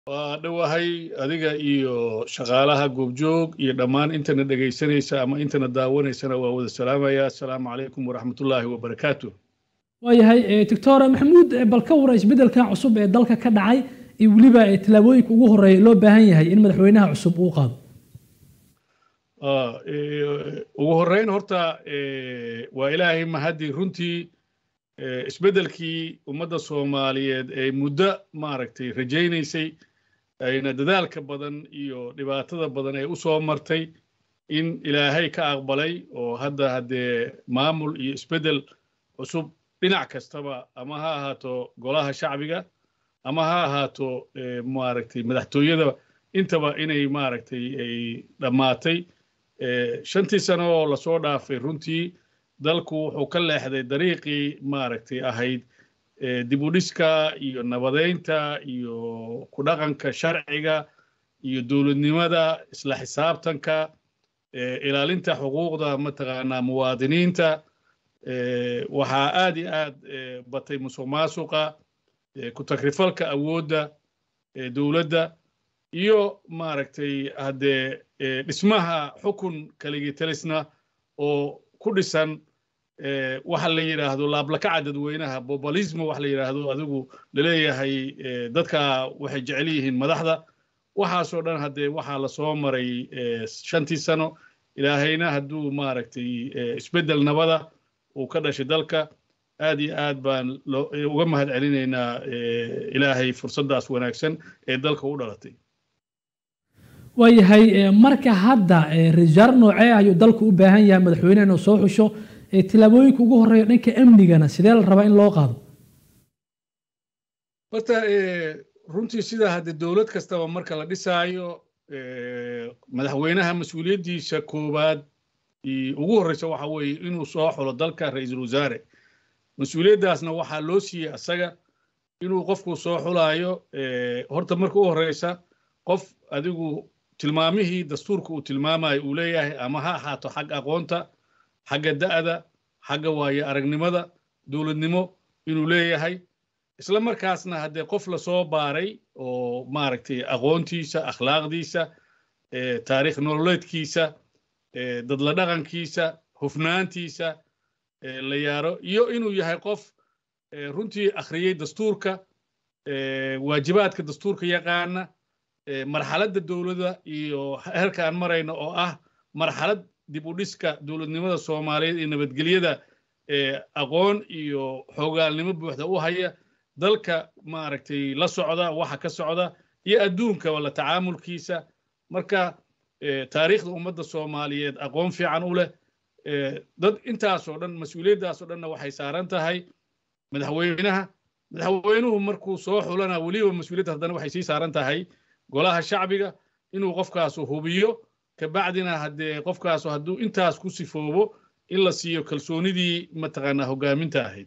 ودوهي أديك إيو شغالها جوبجوج يدمان إنترنت دقيسانيسا أما إنترنت داوانيسا وأود السلام يا السلام عليكم ورحمة الله وبركاته. وياهي دكتور محمود بالكورة إسبدل كان عصب دالك كدعي وليبا تلاويك ugu horeey loo baahan yahay in madaxweynaha cusub uu qaado ugu horeyn horta waa ilaahay mahadi runtii isbedelkii ummadda Soomaaliyeed ee muddo maaragtay rajaynaysay ayna dadaalka badan iyo dhibaatada badan ee u soo martay in ilaahay ka aqbalay oo hadda maamul iyo isbedel cusub dhinac kastaba ama ha ahaato golaha shacbiga ama ha ahaato maaragtay madaxtooyada intaba inay maaragtay ay dhamaatay shantii sano oo la soo dhaafay runtii dalku wuxuu ka leexday dariiqii maaragtay ahayd dib u dhiska iyo nabadeynta iyo ku dhaqanka sharciga iyo dawladnimada isla xisaabtanka ilaalinta xuquuqda mataqaanaa muwaadiniinta waxaa aad iyo aad batay musuqmaasuqa ku takrifalka awoodda dawladda iyo maaragtay haddee dhismaha xukun kaligii talisna oo ku dhisan waxa la yiraahdo laablakaca dadweynaha populismo waxa la yiraahdo adigu laleeyahay dadka waxay jecel yihiin madaxda waxaasoo dhan haddee waxaa la soo maray shantii sano ilaahayna hadduu maaragtay isbeddel nabada uu ka dhashay dalka aad iyo aad baan uga mahad celinaynaa ilaahay fursaddaas wanaagsan ee dalka u dhalatay waayahay marka hadda rijaar noocee ayuu dalku u baahan yahay madaxweynaha inuu soo xusho tilaabooyinka ugu horeeya dhanka amnigana sidee la rabaa in loo qaado horta runtii sida hadda dawlad kastaba marka la dhisaayo madaxweynaha mas-uuliyaddiisa koowaad ugu horreysa waxa weeye inuu soo xulo dalka ra'iisul wasaare mas-uuliyaddaasna waxaa loo siiyey asaga inuu qofku soo xulaayo horta marka u horreysa qof adigu tilmaamihii dastuurka uu tilmaamayo uu leeyahay ama ha ahaato xag aqoonta xagga da'da xagga waayo aragnimada dawladnimo inuu leeyahay isla markaasna haddee qof la soo baaray oo maaragtay aqoontiisa akhlaaqdiisa taariikh nololeedkiisa dad la dhaqankiisa hufnaantiisa la yaaro iyo inuu yahay qof runtii akhriyey dastuurka waajibaadka dastuurka yaqaana marxaladda dawladda iyo heerka aan marayno oo ah marxalad dib u dhiska dawladnimada Soomaaliyeed iyo nabadgelyada aqoon iyo xoogaalnimo buuxda u haya dalka maaragtay la socda waxa ka socda iyo adduunka wala tacaamulkiisa marka taariikhda ummadda Soomaaliyeed aqoon fiican u leh dad intaas oo dhan mas'uuliyaddaas oo dhanna waxay saaran tahay madaxweynuhu markuu soo xulana waliba mas'uuliyadda haddana waxay sii saaran tahay golaha shacbiga inuu qofkaas hubiyo ka bacdina haddee qofkaas hadduu intaas ku sifoobo in la siiyo kalsoonidii mataqaanaa hogaaminta ahayd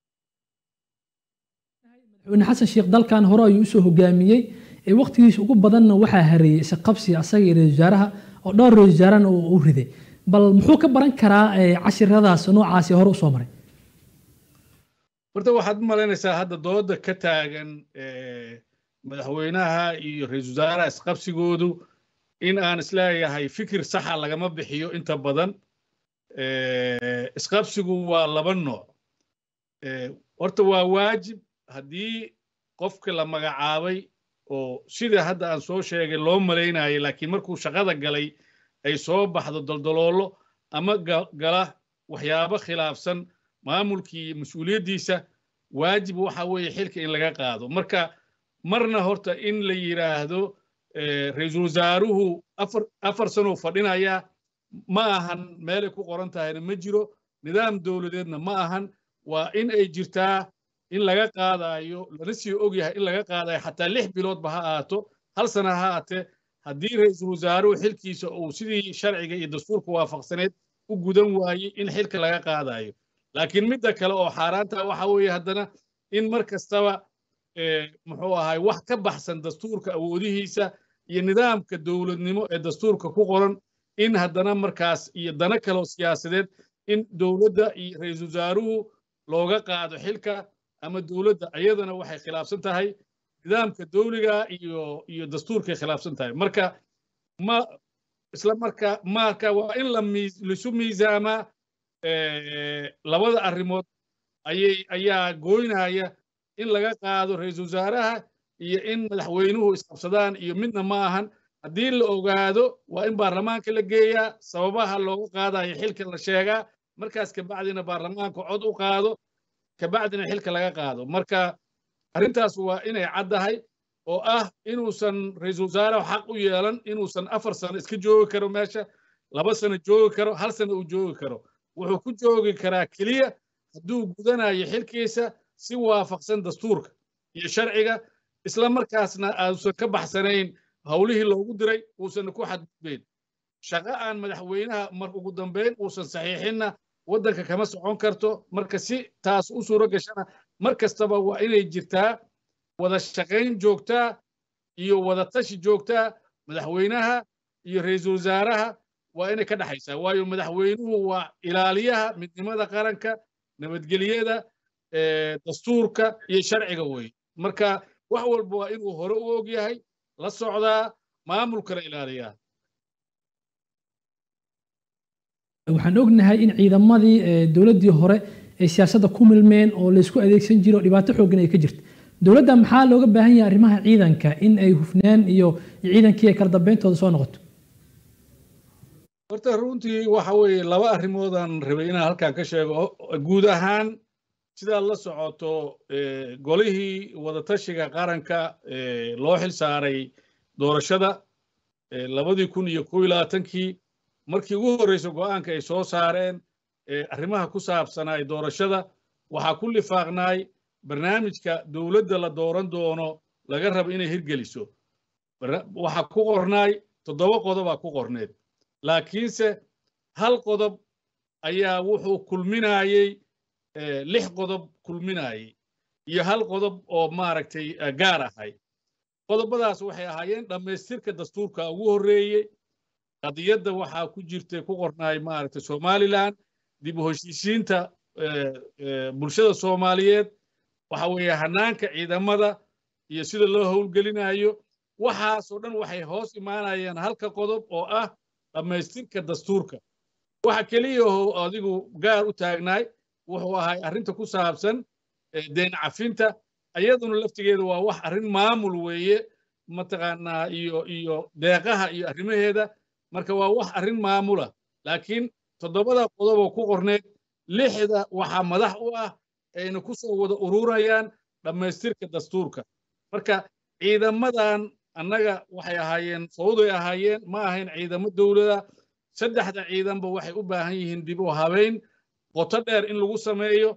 madaxweyne xasan sheekh dalkan hore ayuu usoo hogaamiyey waqtigiisa ugu badanna waxaa hareeyey isqabsi asaga iyo ra'iisul wasaaraha oo dhowr ra'iisul wasaarana uu riday bal muxuu ka baran karaa cashiradaas noocaasi hore usoo maray horta waxaad malaynaysaa hadda dooda ka taagan madaxweynaha iyo ra'iisul wasaaraha isqabsigoodu in aan isleeyahay fikir saxa lagama bixiyo inta badan isqabsigu waa laba nooc horta waa waajib haddii qofka la magacaabay oo sida hadda aan soo sheegay loo malaynayay laakiin markuu shaqada galay ay soo baxdo daldaloolo ama gala waxyaabo khilaafsan maamulkii mas'uuliyaddiisa waajib waxa weeye xilka in laga qaado marka marna horta in la yiraahdo ra'iisul wasaaruhu afar sano fadhinaya ma ahan meelay ku qoran tahayna ma jiro nidaam dawladeedna ma ahan waa in ay jirtaa in laga qaadayo lana sii ogyahay in laga qaadayo xataa 6 biloodba ha ahaato hal sana ha ahaatee haddii ra'iisul wasaaruhu xilkiisa uu sidii sharciga iyo dastuurka waafaqsaneed u gudan waayey in xilka laga qaadayo laakiin midda kale oo xaaraanta waxa weeye haddana in mar kastaba muxuu ahay wax ka baxsan dastuurka awoodihiisa iyo nidaamka dawladnimo ee dastuurka ku qoran in haddana markaas iyo dana kale oo siyaasadeed in dawladda iyo ra'iisul wasaaruhu looga qaado xilka ama dawladda ayadana waxay khilaafsan tahay nidaamka dawliga iyo dastuurka khilaafsan tahay marka ma isla marka waa in lisu miisaamaa labada arrimood ayaa gooynaya in laga qaado ra'iisul wasaaraha iyo in madaxweynuhu isqabsadaan iyo midna ma ahan haddii la ogaado waa in baarlamaanka la geeyaa sababaha looga qaadayo xilka la sheegaa markaas kabacdina baarlamaanku cod u qaado kabacdina xilka laga qaado marka arrintaas waa inay caddahay oo ah inuusan ra'iisul wasaaraha xaq u yeelan inuusan 4 sano iska joogi karo meesha 2 sano joogi karo 1 sano uu joogi karo wuxuu ku joogi karaa keliya hadduu gudanayo xilkiisa si waafaqsan dastuurka iyo sharciga isla markaasna uusan ka baxsanayn hawlihii loogu diray uusan ku xadgudbayn shaqo aan madaxweynaha mar ugu dambeyn uusan saxiixinna waddanka kama socon karto marka si taas u suuro gashana mar kastaba waa inay jirtaa wada shaqayn joogtaa iyo wada tashi joogtaa madaxweynaha iyo ra'iisul wasaaraha waa inay ka dhaxaysaa waayo madaxweynuhu waa ilaaliyaha midnimada qaranka nabadgelyada dastuurka iyo sharciga weeye marka wax walba waa inuu hore u og yahay la socdaa maamulkana ilaaliyaa waxaan ognahay in ciidamadii dowladdii hore ay siyaasadda ku milmeen oo la isku adeegsan jiro dhibaato xooggan ay ka jirto dowladda maxaa looga baahan yahay arrimaha ciidanka in ay hufnaan iyo ciidankii ay kala dambeyntooda soo noqoto horta runtii waxa weeye laba arrimoodaan rabay inaan halkan ka sheego guud ahaan sidaad la socoto golihii wadatashiga qaranka loo xil saaray doorashada 2021 markii ugu horreysay go'aanka ay soo saareen arrimaha ku saabsanaa doorashada waxaa ku lifaaqnaay barnaamijka dawladda la dooran doono laga rabo inay hirgeliso waxaa ku qornaay 7 qodob ku qorneed laakiinse hal qodob ayaa wuxuu kulminayay 6 qodob kulminayay iyo hal qodob oo maaragtay gaar ahay qodobadaas waxay ahaayeen dhammaystirka dastuurka ugu horreeyay qadiyadda waxaa ku jirtay ku qornaay maaragtay Somaliland dib u heshiisiinta bulshada Soomaaliyeed waxa weeye hanaanka ciidamada iyo sida loo howlgelinayo waxaas oo dhan waxay hoos imaanayaan halka qodob oo ah dhammaystirka dastuurka waxa kaliya oo adigu gaar u taagnaay wuxuu ahay arrinta ku saabsan deen cafinta ayaduna laftigeeda waa wax arrin maamul weeye mataqaanaa iyo deeqaha iyo arrimaheeda marka waa wax arrin maamula laakiin 7 qodob oo ku qorneed 6 waxa madax u ah ayna ku soo wada ururayaan dhammaystirka dastuurka marka ciidamadan annaga waxay ahaayeen fawday ahaayeen ma ahayn ciidamo dawladda 3 ciidanba waxay u baahan yihiin dib u habeyn qoto dheer in lagu sameeyo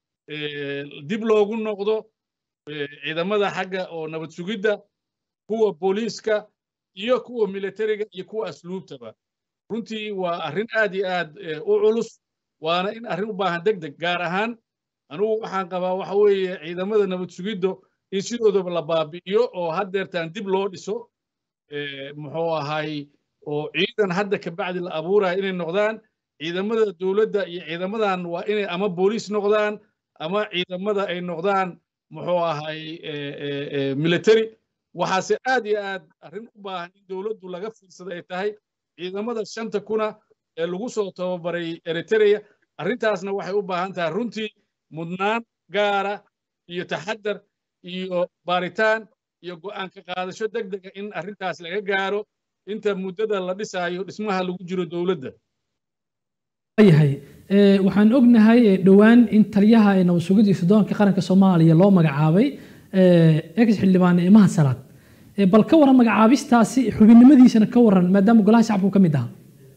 dib loogu noqdo ciidamada xagga oo nabad sugidda kuwa booliiska iyo kuwa militariga iyo kuwa asluubtaba runtii waa arrin aad iyo aad u culus waana in arrin u baahan degdeg gaar ahaan anugu waxaan qabaa waxa weeye ciidamada nabad sugiddo in sidoodaba la baabi'iyo oo haddeertaan dib loo dhiso muxuu ahay oo ciidan hadda ka bacdi la abuurayo inay noqdaan ciidamada dawladda iyo ciidamadan waa inay ama booliis noqdaan ama ciidamada ay noqdaan muxuu ahay military waxaase aad iyo aad arrin u baahan in dawladdu laga fiirsado ay tahay ciidamada 5 kuna ee lagu soo tababaray Eritrea arrintaasna waxay u baahan tahay runtii mudnaan gaara iyo taxaddar iyo baaritaan iyo go'aan ka qaadasho degdeg in arrintaas laga gaaro inta muddada la dhisayo dhismaha lagu jiro dawladda yahay waxaan ognahay dhawaan in taliyaha nabad sugidda iyo sirdoonka qaranka Soomaaliya loo magacaabay ex xildhibaan Imaan Salaad bal ka waran magacaabistaasi xubinnimadiisana ka waran maadaama golaha shacabku ka mid ahaa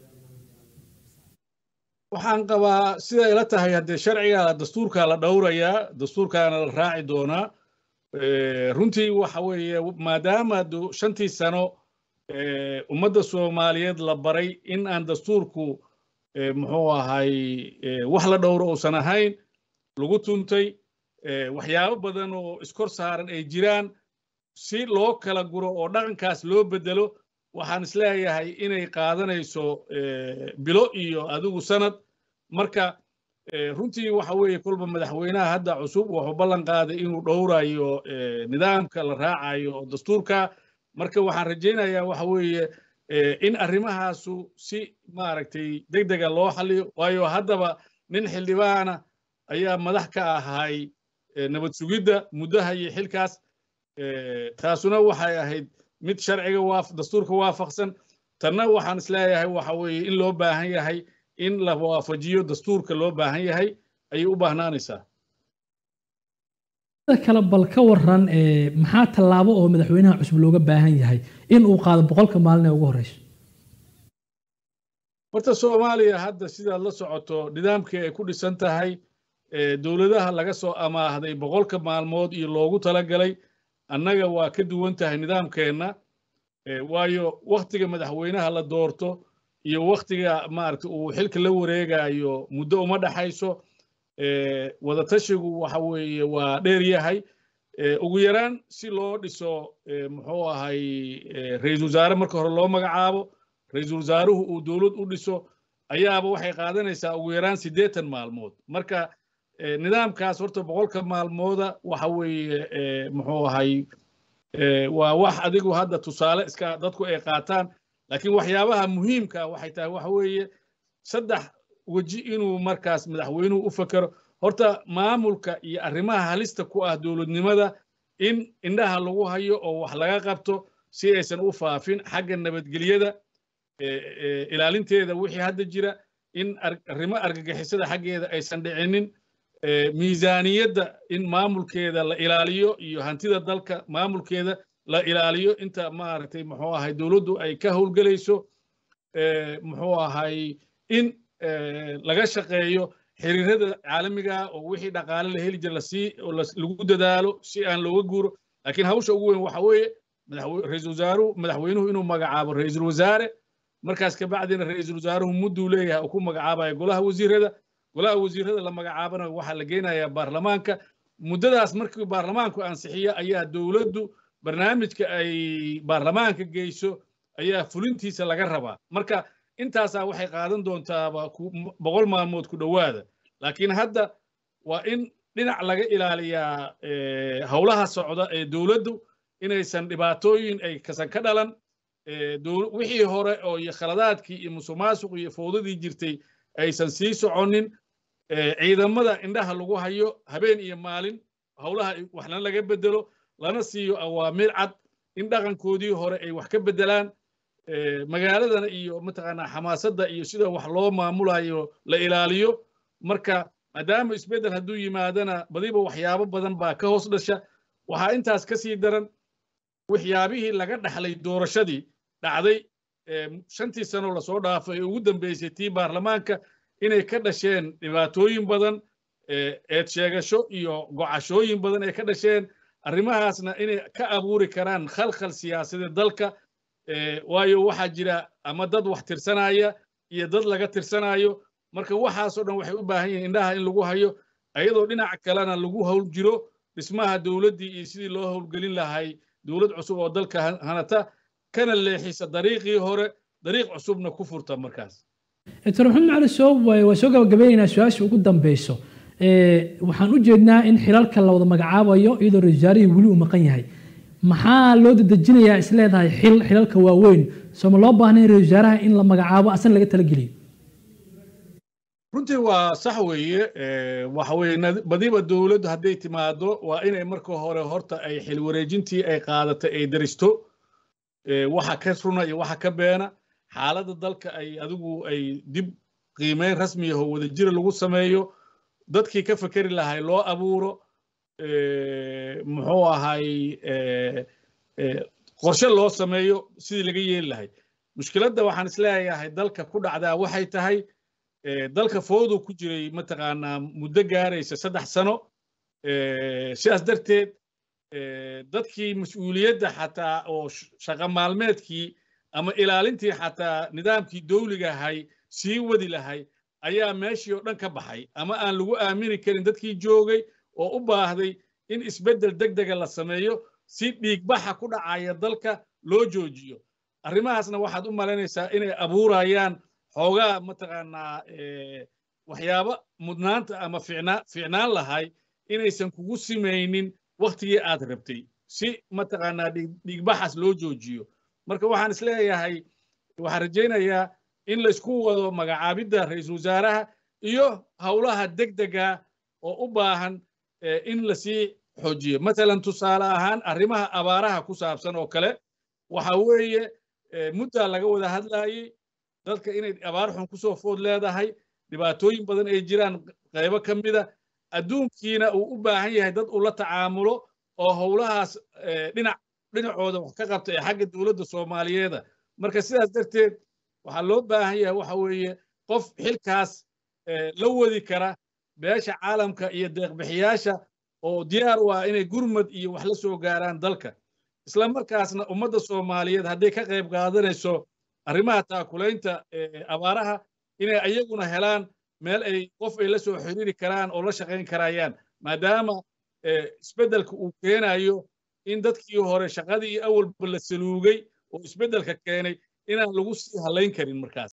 waxaan qabaa sida ila tahay haddii sharciga dastuurka la dhowrayaa dastuurkaana la raaci doonaa runtii waxa weeye maadaama 5 sano ummadda Soomaaliyeed la baray in aan dastuurku muxuu ahay wax la dhowro uusan ahayn lagu tuntay waxyaabo badan oo iskor saaran ay jiraan si loo kala guro oo dhaqankaas loo bedelo waxaan isleeyahay inay qaadanayso bilo iyo adigu sanad marka runtii waxa weeye kolba madaxweynaha hadda cusub wuxuu ballan qaaday inuu dhowrayo nidaamka la raacayo dastuurka marka waxaan rajaynayaa waxa weeye in arrimahaasu si maaragtay degdega loo xalliyo waayo haddaba nin xildhibaana ayaa madax ka ahay nabad sugidda muddaha iyo xilkaas taasuna waxay ahayd mid sharciga dastuurka waafaqsan tanna waxaan isleeyahay waxa weeye in loo baahan yahay in la waafajiyo dastuurka loo baahan yahay ayay u baahnaanaysaa kale bal ka waran maxaa tallaabo oo madaxweynaha cusub looga baahan yahay in uu qaado 100 maalin ee ugu horeyso horta Soomaaliya hadda sidaad la socoto nidaamkii ay ku dhisan tahay dawladaha laga soo amaahday 100 maalmood iyo loogu talagalay annaga waa ka duwan tahay nidaamkeena waayo waqtiga madaxweynaha la doorto iyo waqtiga maaragtay uu xilka la wareegayo muddo uma dhaxayso wada tashigu waxa weeye waa dheer yahay ugu yaraan si loo dhiso muxuu ahay ra'iisul wasaare marka hore loo magacaabo ra'iisul wasaaruhu uu dawlad u dhiso ayaaba waxay qaadanaysaa ugu yaraan 80 maalmood marka nidaamkaas horta 100 maalmooda waxa weeye muxuu ahay waa wax adigu hadda tusaale iska dadku ay qaataan laakiin waxyaabaha muhiimka waxay tahay waxa weeye saddex waji inuu markaas madaxweynuhu u fakaro horta maamulka iyo arrimaha halista ku ah dawladnimada in indhaha lagu hayo oo wax laga qabto si aysan u faafin xagga nabadgelyada ilaalinteeda wixii hadda jira in arrimo argagixisada xaggeeda aysan dhicinin miisaaniyadda in maamulkeeda la ilaaliyo iyo hantida dalka maamulkeeda la ilaaliyo inta maaragtay muxuu ahay dawladdu ay ka howlgelayso muxuu ahay in laga shaqeeyo xiriirada caalamiga oo wixii dhaqaale la heli jira lagu dadaalo si aan looga guuro laakiin hawsha ugu weyn waxa weeye madaxweynuhu inuu magacaabo ra'iisul wasaare markaas ka bacdina ra'iisul wasaaruhu mudduu leeyahay uu ku magacaabayo golaha wasiirada la magacaabana waxaa la geynayaa baarlamaanka muddadaas markii baarlamaanku ansixiyo ayaa dawladdu barnaamijka ay baarlamaanka geyso ayaa fulintiisa laga rabaa marka intaasaa waxay qaadan doontaaba 100 maalmood ku dhowaada laakiin hadda waa in dhinac laga ilaaliyaa howlaha socda ee dawladdu inaysan dhibaatooyin ay kasan ka dhalan wixii hore oo iyo khaladaadkii iyo musuqmaasuq iyo fowdadii jirtay aysan sii soconin ciidamada indhaha lagu hayo habeen iyo maalin howlaha waxna laga bedelo lana siiyo awaamiir cad in dhaqankoodii hore ay wax ka bedelaan magaaladana iyo mataqaanaa xamaasadda iyo sida wax loo maamulayo la ilaaliyo marka maadaama isbeddel hadduu yimaadana badiba waxyaabo badan baa ka hoos dhasha waxaa intaas ka sii daran waxyaabihii laga dhaxlay doorashadii dhacday 5 sano la soo dhaafay ee ugu dambeysay tii baarlamaanka inay ka dhasheen dhibaatooyin badan eed sheegasho iyo gocashooyin badan ay ka dhasheen arrimahaasna inay ka abuuri karaan khalkhal siyaasadeed dalka waayo waxaa jira ama dad wax tirsanaya iyo dad laga tirsanayo marka waxaasoo dhan waxay u baahan yihiin indhaha in lagu hayo ayadoo dhinaca kalena lagu howl jiro dhismaha dawladdii iyo sidii loo howlgelin lahay dawlad cusub oo dalka hanata kana leexisa dariiqii hore dariiq cusubna ku furta markaas Dr. Maxamed Cali Sow waa soo gabagabeynaa su'aasha ugu dambeyso waxaan u jeednaa in xilalka la wada magacaabayo iyadoo ra'iisul wasaarihii weli uu maqan yahay maxaa loo dadejinayaa isleedahay xilalka waaweyn soo ma loo baahnay ra'iisul wasaaraha in la magacaabo asan laga talageliyo runtii waa sax weeye waxa weeye badiba dawladdu hadday timaado waa inay marka hore horta ay xil wareejintii ay qaadatay ay daristo waxa ka runa iyo waxa ka beena xaaladda dalka ay dib qiimeyn rasmi ah oo wadajira lagu sameeyo dadkii ka fakari lahay loo abuuro muxuu ahay qorshe loo sameeyo sidii laga yeeli lahay mushkiladda waxaan isleeyahay dalka ku dhacdaa waxay tahay dalka fowdu ku jiray mataqaanaa muddo gaaraysa 3 sano sidaas darteed dadkii mas'uuliyadda xataa oo shaqo maalmeedkii ama ilaalintii xataa nidaamkii dawliga ahay sii wadi lahay ayaa meeshii oo dhan ka baxay ama aan lagu aamini karin dadkii joogay oo u baahday in isbeddel degdega la sameeyo si dhiigbaxa ku dhacaya dalka loo joojiyo arrimahaasna waxaad u malaynaysaa inay abuurayaan xoogaa mataqaanaa waxyaabo mudnaanta ama fiicnaan lahay inaysan kugu simaynin waktigii aad rabtay si mataqaanaa dhiigbaxaas loo joojiyo marka waxaan isleeyahay waxaan rajaynayaa in laysku wado magacaabidda ra-iisul wasaaraha iyo howlaha degdega oo u baahan in lasii xoojiyo matalan tusaale ahaan arrimaha abaaraha ku saabsan oo kale waxa weeye muddaa laga wada hadlaayey dadka inay abaar xun kusoo food leedahay dhibaatooyin badan ay jiraan qaybo ka mida adduunkiina uu u baahan yahay dad uu la tacaamulo oo howlahaas dhinacooda wax ka qabta ee xagga dowladda soomaaliyeeda marka sidaas darteed waxaa loo baahan yahay waxa weeye qof xilkaas la wadi kara beesha caalamka iyo deeqbixiyaasha oo diyaar u ah inay gurmad iyo wax la soo gaaraan dalka isla markaasna ummadda soomaaliyeed hadday ka qayb qaadanayso arrimaha taakulaynta abaaraha inay ayaguna helaan meel ay qof ay la soo xiriiri karaan oo la shaqayn karayaan maadaama isbeddelka uu keenayo in dadkii hore shaqadii awalba la saluugay oo isbeddelka keenay inaan lagu sii halayn karin markaas